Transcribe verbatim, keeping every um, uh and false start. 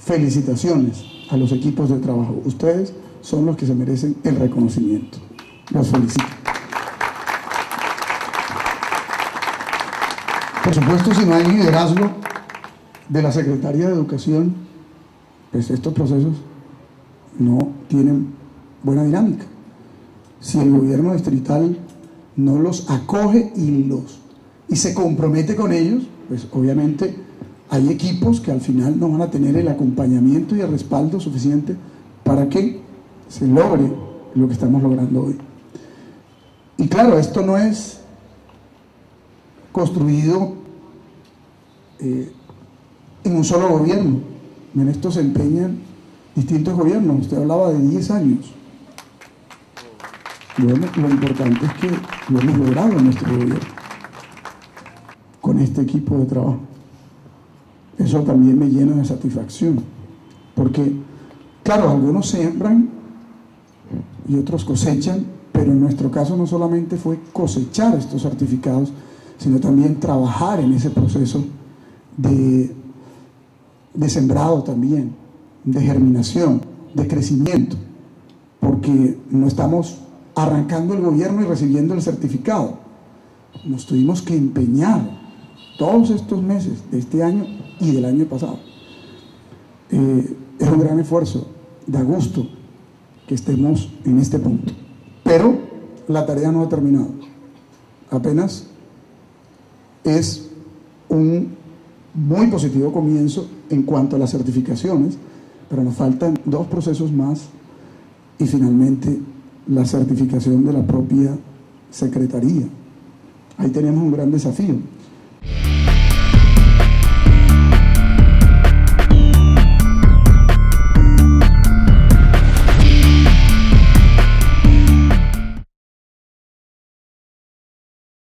felicitaciones a los equipos de trabajo. Ustedes son los que se merecen el reconocimiento. Los felicito. Por supuesto, si no hay liderazgo de la Secretaría de Educación, pues estos procesos no tienen buena dinámica. Si el gobierno distrital no los acoge y, los, y se compromete con ellos, pues obviamente hay equipos que al final no van a tener el acompañamiento y el respaldo suficiente para que se logre lo que estamos logrando hoy. Y claro, esto no es construido eh, en un solo gobierno. En esto se empeñan distintos gobiernos. Usted hablaba de diez años. Bueno, lo importante es que lo hemos logrado en nuestro gobierno con este equipo de trabajo. Eso también me llena de satisfacción, porque, claro, algunos siembran y otros cosechan, pero en nuestro caso no solamente fue cosechar estos certificados, sino también trabajar en ese proceso de, de sembrado también, de germinación, de crecimiento, porque no estamos arrancando el gobierno y recibiendo el certificado. Nos tuvimos que empeñar todos estos meses de este año y del año pasado. Eh, es un gran esfuerzo, da gusto que estemos en este punto, pero la tarea no ha terminado. Apenas es un muy positivo comienzo en cuanto a las certificaciones, pero nos faltan dos procesos más y finalmente la certificación de la propia Secretaría. Ahí tenemos un gran desafío.